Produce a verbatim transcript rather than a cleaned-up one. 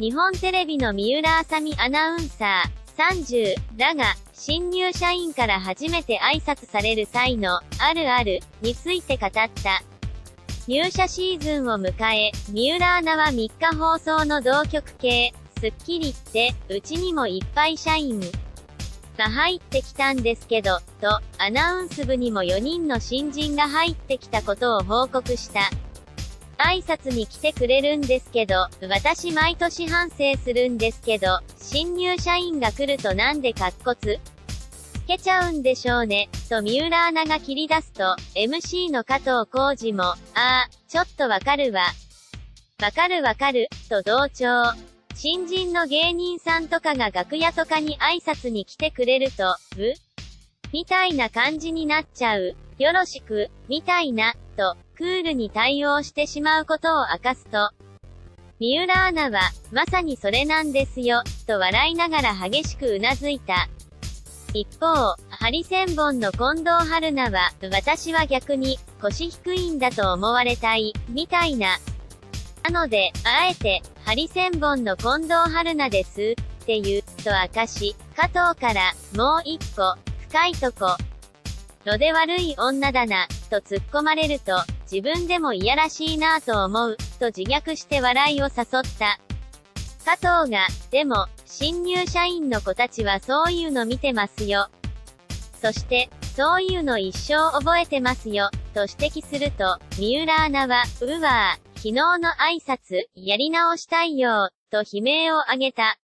日本テレビの三浦あさみアナウンサー、さんじゅう、らが、新入社員から初めて挨拶される際の、あるある、について語った。入社シーズンを迎え、三浦アナはみっか放送の同局系、スッキリって、うちにもいっぱい社員が入ってきたんですけど、と、アナウンス部にもよにんの新人が入ってきたことを報告した。挨拶に来てくれるんですけど、私毎年反省するんですけど、新入社員が来るとなんでカッコつけちゃうんでしょうね、と三浦アナが切り出すと、エムシー の加藤浩次も、ああ、ちょっとわかるわ。わかるわかる、と同調。新人の芸人さんとかが楽屋とかに挨拶に来てくれると、うみたいな感じになっちゃう。よろしく、みたいな、と、クールに対応してしまうことを明かすと、三浦アナは、まさにそれなんですよ、と笑いながら激しくうなずいた。一方、ハリセンボンの近藤春菜は、私は逆に、腰低いんだと思われたい、みたいな。なので、あえて、ハリセンボンの近藤春菜です、って言う、と明かし、加藤から、もう一個、深いとこ。ろで悪い女だな、と突っ込まれると、自分でもいやらしいなぁと思う、と自虐して笑いを誘った。加藤が、でも、新入社員の子たちはそういうの見てますよ。そして、そういうの一生覚えてますよ、と指摘すると、三浦アナは、うわぁ、昨日の挨拶、やり直したいよ、と悲鳴を上げた。